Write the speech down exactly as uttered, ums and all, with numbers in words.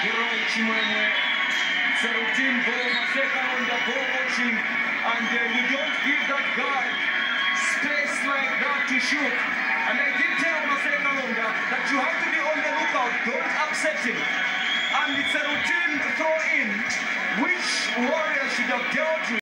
Heroi Chimwemwe, it's a routine ball, Maseka on the ball watching, and uh, you don't give that guy space like that to shoot. And I did tell Maseka Longa that you have to be on the lookout, don't upset him. And it's a routine throw in, which Warriors should have dealt with.